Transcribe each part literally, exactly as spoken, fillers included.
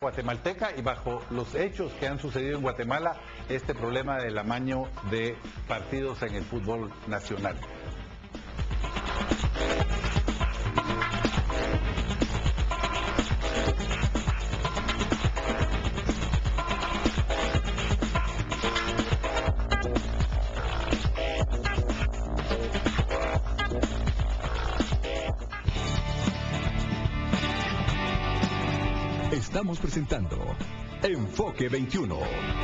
guatemalteca y bajo los hechos que han sucedido en Guatemala, este problema del amaño de partidos en el fútbol nacional. Estamos presentando Enfoque veintiuno.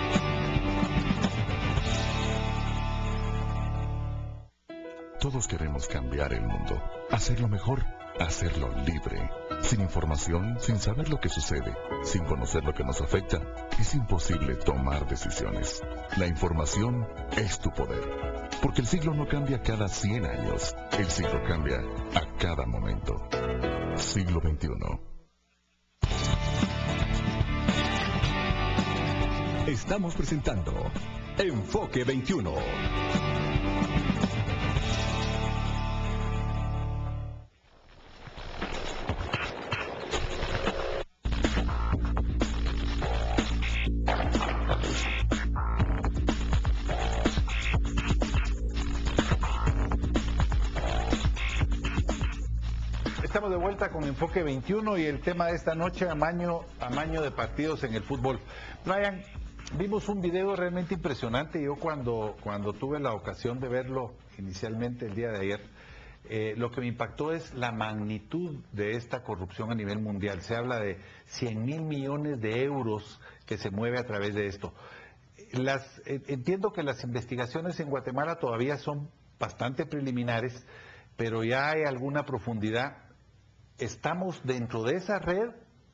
Todos queremos cambiar el mundo, hacerlo mejor, hacerlo libre. Sin información, sin saber lo que sucede, sin conocer lo que nos afecta, es imposible tomar decisiones. La información es tu poder, porque el siglo no cambia cada cien años, el siglo cambia a cada momento. Siglo veintiuno. Estamos presentando Enfoque veintiuno. Estamos de vuelta con Enfoque veintiuno y el tema de esta noche, amaño, amaño de partidos en el fútbol. Brian, vimos un video realmente impresionante. Yo cuando, cuando tuve la ocasión de verlo inicialmente el día de ayer, eh, lo que me impactó es la magnitud de esta corrupción a nivel mundial. Se habla de cien mil millones de euros que se mueve a través de esto. Las, eh, entiendo que las investigaciones en Guatemala todavía son bastante preliminares, pero ya hay alguna profundidad. ¿Estamos dentro de esa red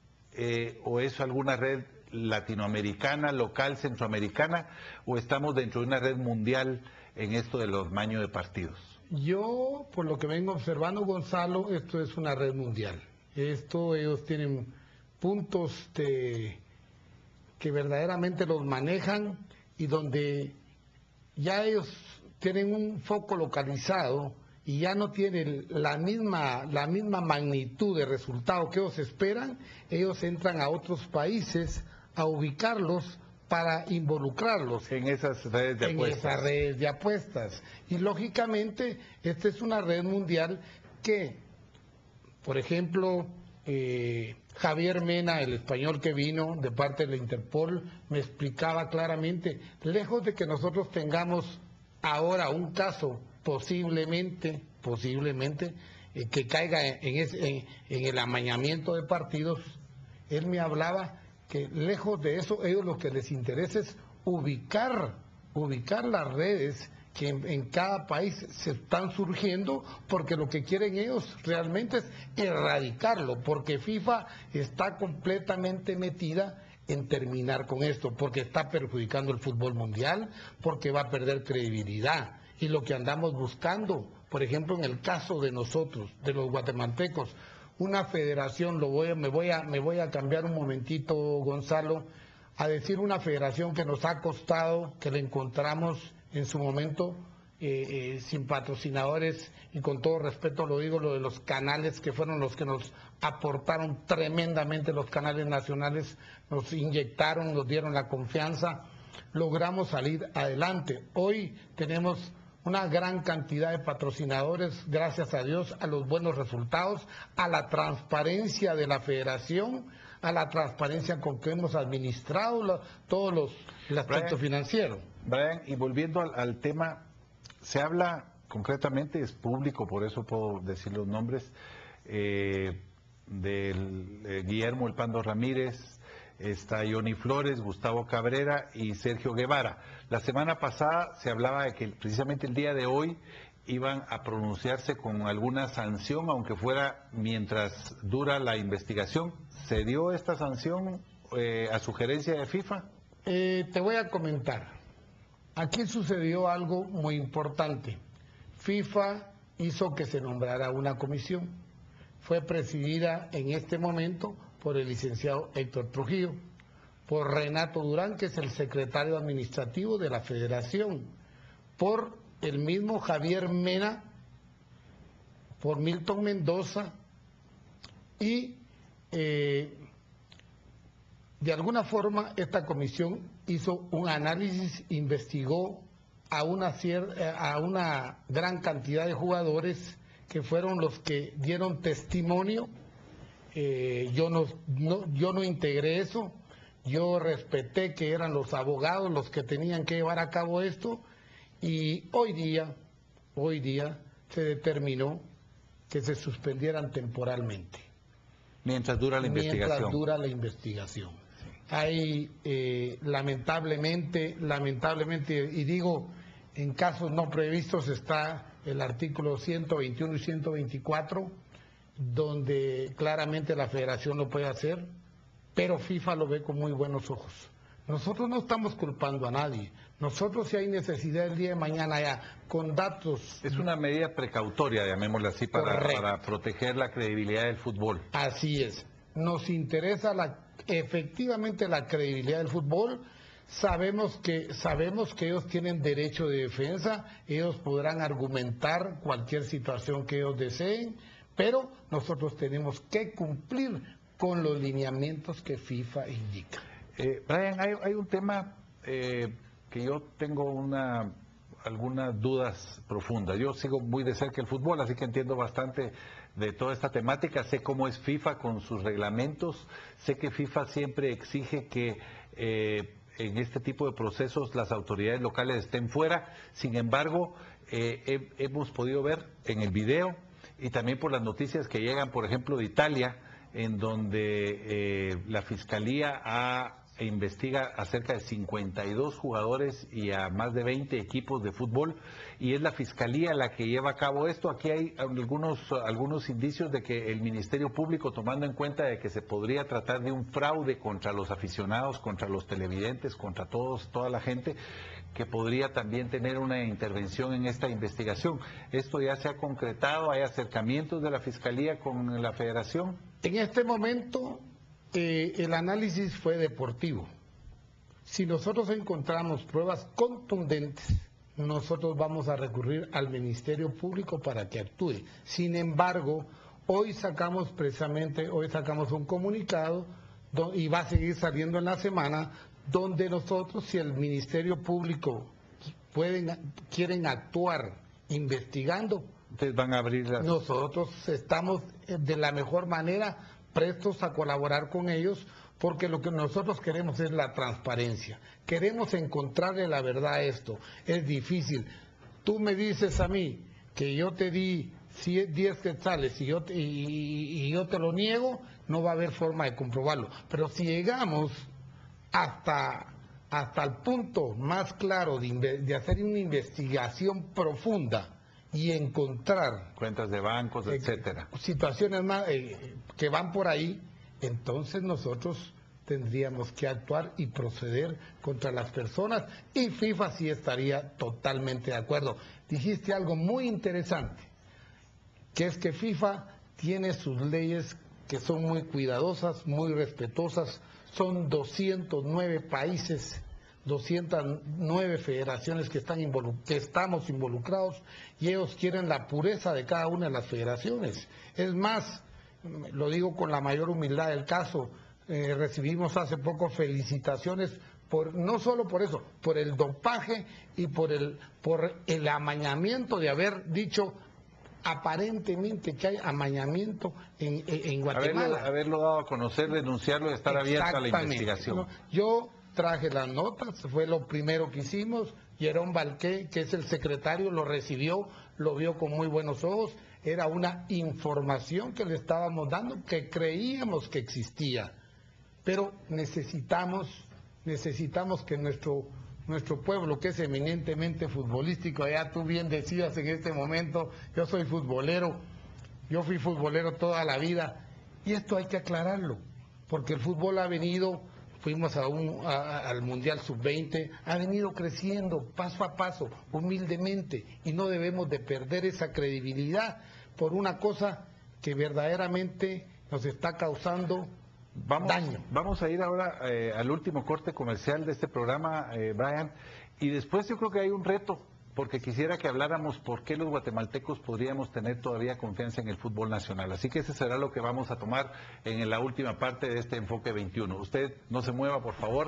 eh, o es alguna red latinoamericana, local, centroamericana, o estamos dentro de una red mundial en esto de los amaños de partidos? Yo, por lo que vengo observando, Gonzalo, esto es una red mundial. Esto, ellos tienen puntos de, que verdaderamente los manejan y donde ya ellos tienen un foco localizado y ya no tienen la misma, la misma magnitud de resultado que ellos esperan. Ellos entran a otros países a ubicarlos para involucrarlos en esas redes de en apuestas. esas redes de apuestas. Y lógicamente, esta es una red mundial que, por ejemplo, eh, Javier Mena, el español que vino de parte de la Interpol, me explicaba claramente, lejos de que nosotros tengamos ahora un caso posiblemente, posiblemente, eh, que caiga en, ese, en, en el amañamiento de partidos, él me hablaba que lejos de eso, ellos lo que les interesa es ubicar, ubicar las redes que en, en cada país se están surgiendo, porque lo que quieren ellos realmente es erradicarlo, porque FIFA está completamente metida en terminar con esto, porque está perjudicando el fútbol mundial, porque va a perder credibilidad. Y lo que andamos buscando, por ejemplo, en el caso de nosotros, de los guatemaltecos, una federación, lo voy a, me, voy a, me voy a cambiar un momentito, Gonzalo, a decir una federación que nos ha costado, que la encontramos en su momento eh, eh, sin patrocinadores, y con todo respeto lo digo, lo de los canales que fueron los que nos aportaron tremendamente, los canales nacionales, nos inyectaron, nos dieron la confianza, logramos salir adelante. Hoy tenemos una gran cantidad de patrocinadores, gracias a Dios, a los buenos resultados, a la transparencia de la federación, a la transparencia con que hemos administrado la, todos los el aspecto Brian, financiero. Brian, y volviendo al, al tema, se habla concretamente, es público, por eso puedo decir los nombres, eh, del eh, Guillermo El Pando Ramírez, está Johnny Flores, Gustavo Cabrera y Sergio Guevara. La semana pasada se hablaba de que precisamente el día de hoy iban a pronunciarse con alguna sanción, aunque fuera mientras dura la investigación. ¿Se dio esta sanción eh, a sugerencia de FIFA? Eh, te voy a comentar. Aquí sucedió algo muy importante. FIFA hizo que se nombrara una comisión. Fue presidida en este momento por el licenciado Héctor Trujillo, por Renato Durán, que es el secretario administrativo de la Federación, por el mismo Javier Mena, por Milton Mendoza y eh, de alguna forma esta comisión hizo un análisis, investigó a una, a una gran cantidad de jugadores que fueron los que dieron testimonio. Eh, yo, no, no, yo no integré eso, yo respeté que eran los abogados los que tenían que llevar a cabo esto, y hoy día, hoy día se determinó que se suspendieran temporalmente. Mientras dura la investigación. Mientras dura la investigación. Hay, eh, lamentablemente, lamentablemente, y digo, en casos no previstos está el artículo ciento veintiuno y ciento veinticuatro, donde claramente la federación lo puede hacer, pero FIFA lo ve con muy buenos ojos. Nosotros no estamos culpando a nadie. Nosotros, si hay necesidad el día de mañana ya, con datos... Es una medida precautoria, llamémosla así, para, para proteger la credibilidad del fútbol. Así es. Nos interesa la, efectivamente la credibilidad del fútbol. Sabemos que, sabemos que ellos tienen derecho de defensa, ellos podrán argumentar cualquier situación que ellos deseen, pero nosotros tenemos que cumplir con los lineamientos que FIFA indica. Eh, Brian, hay, hay un tema eh, que yo tengo una, algunas dudas profundas. Yo sigo muy de cerca el fútbol, así que entiendo bastante de toda esta temática. Sé cómo es FIFA con sus reglamentos. Sé que FIFA siempre exige que eh, en este tipo de procesos las autoridades locales estén fuera. Sin embargo, eh, he, hemos podido ver en el video y también por las noticias que llegan, por ejemplo, de Italia, en donde eh, la Fiscalía ha, e investiga a cerca de cincuenta y dos jugadores y a más de veinte equipos de fútbol, y es la Fiscalía la que lleva a cabo esto. Aquí hay algunos, algunos indicios de que el Ministerio Público, tomando en cuenta de que se podría tratar de un fraude contra los aficionados, contra los televidentes, contra todos, toda la gente, que podría también tener una intervención en esta investigación. ¿Esto ya se ha concretado? ¿Hay acercamientos de la Fiscalía con la Federación? En este momento eh, el análisis fue deportivo. Si nosotros encontramos pruebas contundentes, nosotros vamos a recurrir al Ministerio Público para que actúe. Sin embargo, hoy sacamos precisamente, hoy sacamos un comunicado do, y va a seguir saliendo en la semana, donde nosotros, si el Ministerio Público pueden, quieren actuar investigando, Ustedes van a abrir las... nosotros estamos de la mejor manera prestos a colaborar con ellos, porque lo que nosotros queremos es la transparencia. Queremos encontrarle la verdad a esto. Es difícil. Tú me dices a mí que yo te di diez quetzales y yo te, y, y yo te lo niego, no va a haber forma de comprobarlo. Pero si llegamos hasta, hasta el punto más claro de, de hacer una investigación profunda y encontrar cuentas de bancos, eh, etcétera, situaciones más, eh, que van por ahí, entonces nosotros tendríamos que actuar y proceder contra las personas, y FIFA sí estaría totalmente de acuerdo. Dijiste algo muy interesante, que es que FIFA tiene sus leyes que son muy cuidadosas, muy respetuosas. Son doscientos nueve países, doscientas nueve federaciones que, están involu que estamos involucrados, y ellos quieren la pureza de cada una de las federaciones. Es más, lo digo con la mayor humildad del caso, eh, recibimos hace poco felicitaciones, por, no solo por eso, por el dopaje y por el, por el amañamiento de haber dicho aparentemente que hay amañamiento en, en, en Guatemala. Haberlo, haberlo dado a conocer, denunciarlo y estar abierto a la investigación. No, yo traje las notas, fue lo primero que hicimos. Jerón Balqué, que es el secretario, lo recibió, lo vio con muy buenos ojos. Era una información que le estábamos dando, que creíamos que existía. Pero necesitamos, necesitamos que nuestro, nuestro pueblo, que es eminentemente futbolístico, ya tú bien decías en este momento, yo soy futbolero, yo fui futbolero toda la vida, y esto hay que aclararlo, porque el fútbol ha venido... Fuimos a un, a, al Mundial sub veinte, ha venido creciendo paso a paso, humildemente, y no debemos de perder esa credibilidad por una cosa que verdaderamente nos está causando vamos, daño. Vamos a ir ahora eh, al último corte comercial de este programa, eh, Brian, y después yo creo que hay un reto porque quisiera que habláramos por qué los guatemaltecos podríamos tener todavía confianza en el fútbol nacional. Así que ese será lo que vamos a tomar en la última parte de este Enfoque veintiuno. Usted no se mueva, por favor.